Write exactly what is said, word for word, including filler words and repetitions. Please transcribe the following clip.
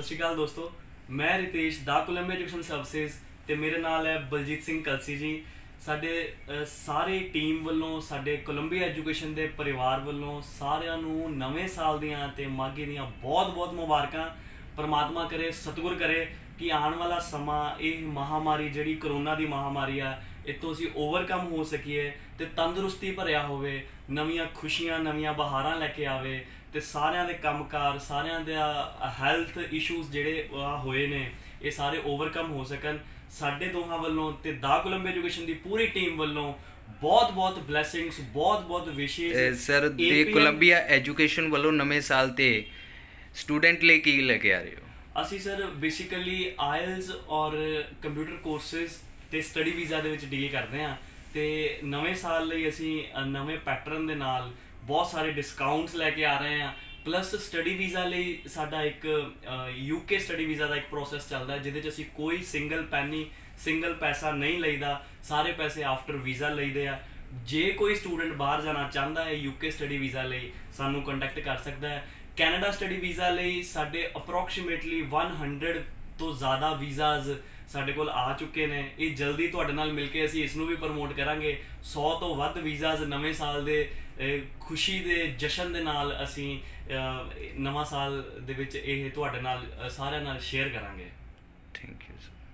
सत श्री अकाल दोस्तों, मैं रितेश दा कोलंबिया एजुकेशन सर्विसेज ते मेरे नाल है बलजीत सिंह कलसी जी। साडे सारे टीम वालों साडे कोलंबिया एजुकेशन दे परिवार वालों सारिਆਂ ਨੂੰ नवे साल दियां ते माघे दियां बहुत बहुत मुबारकां। परमात्मा करे सतगुर करे कि आने वाला समा ये महामारी जिहड़ी करोना की महामारी आ इतों असीं ओवरकम हो सकीए ते तंदुरुस्ती भरिया होवे, नवीआं खुशियां नवीआं बहारां लैके आवे ते सारिਆਂ दे कंमकार सारिਆਂ दा हैल्थ इशूज़ जिहड़े होए ने ये सारे ओवरकम हो सकन। साडे दोहां वल्लों ते दा कोलंबिया एजुकेशन की पूरी टीम वल्लों बहुत बहुत ब्लैसिंग्स, बहुत बहुत विशेष। सर दे कोलंबिया एजुकेशन वालों नवे साल ते स्टूडेंट ले की लेके आ रहे हो? असी सर बेसिकली आयल्स और कंप्यूटर कोर्सेज ते स्टडी वीज़ा दे विच डील करते हैं ते नवे साल लई असी नवे पैटर्न दे नाल बहुत सारे डिस्काउंट्स लैके आ रहे हैं। प्लस स्टडी वीज़ा लई साडा एक यूके स्टडी वीज़ा का एक प्रोसैस चलता है जिहदे च असी कोई सिंगल पैनी सिंगल पैसा नहीं लईदा, सारे पैसे आफ्टर वीज़ा लईदे आ। जे कोई स्टूडेंट बाहर जाना चाहता है यूके स्टडी वीज़ा लई सानू कंटैक्ट कर सकता है। कैनेडा स्टडी वीज़ा लई साडे अप्रोक्सीमेटली वन हंड्रड तो ज़्यादा वीज़ाज साडे कोल आ चुके ने। ये जल्दी तुहाडे नाल मिल के असीं इसनूं भी प्रमोट करांगे। सौ तो वध वीज़ाज नवे साल दे खुशी दे जशन दे नाल असीं नवां साल दे विच इह तुहाडे नाल सारिਆਂ नाल शेयर करांगे। Thank you sir.